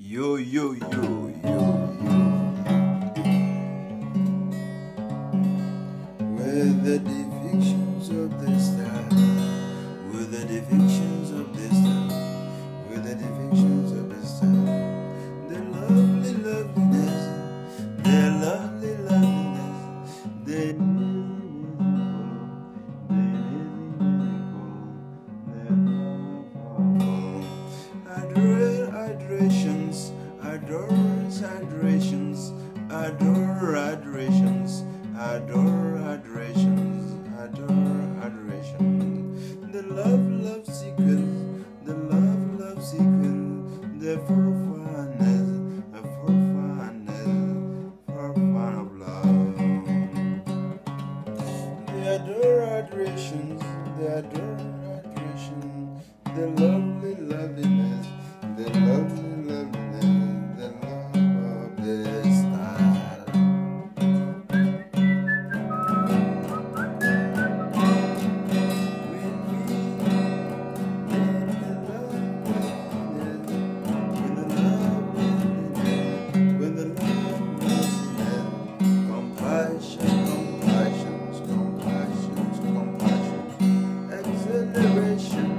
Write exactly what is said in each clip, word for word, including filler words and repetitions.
Yo, yo, yo, yo, yo. With the depictions of the star, with the depictions of the star, with the depictions of the star, the lovely loveliness, the lovely loveliness, the adorations, adores adorations, adore adorations, adore adorations, adore adorations. The love, love sequence, the love, love sequence, the profoundness, the profoundness, profound of love. The adore adorations, the adore adorations, the lovely loveliness, the lovely loveliness, the love of the star. When we in the loveliness, when the loveliness, when the loveliness, compassion, compassions, compassions, compassion, exhilaration.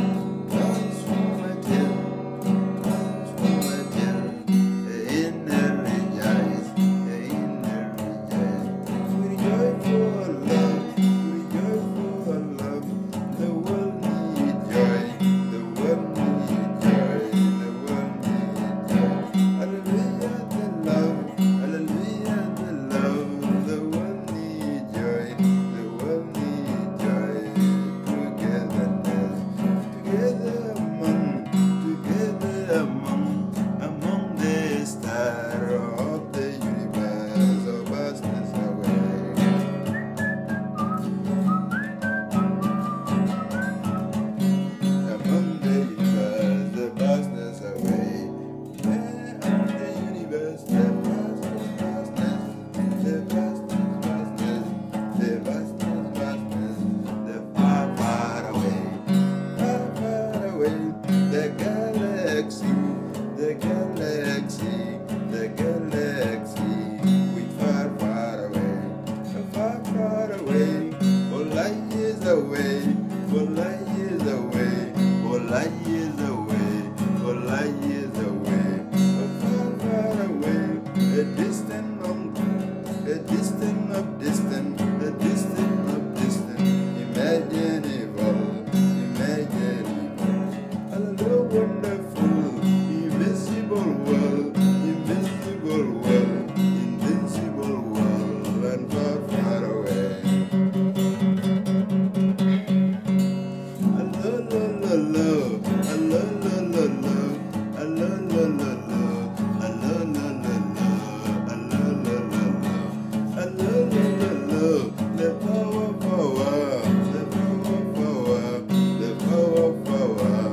The galaxy, the galaxy, the galaxy, we far, far away, far, far away, for light years away, for light years away, for light years away, for light years away, far, far away, a distant mountain, a distant of distant, a distant of distant, imaginable, imaginable. Hello, wonderful, invisible world, invisible world, invincible world, and far, far away. Hello, lo, lo, lo, hello, lo, lo, lo, hello, lo, lo, lo, hello, lo, lo, lo, hello, lo, lo, lo, hello, lo, lo, lo, the power, power, the power, power, the power, power.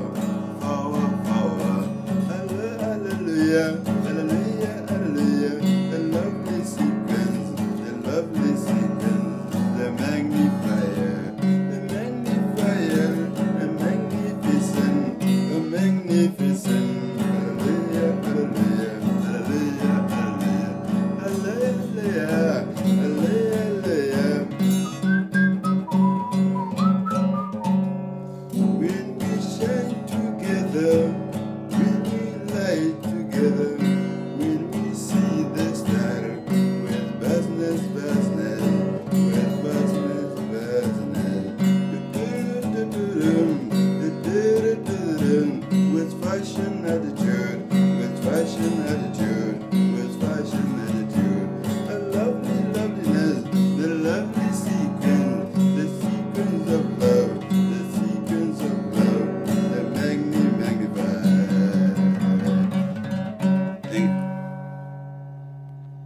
Hallelujah, hallelujah, hallelujah, the lovely sequence, the lovely sequence, the magnifier, the magnifier, the magnificent, the magnificent, hallelujah, hallelujah, hallelujah, hallelujah, hallelujah, hallelujah. When we shine together, together, when we see the star, with vastness, vastness, with vastness, vastness, with fashion attitude, with fashion attitude.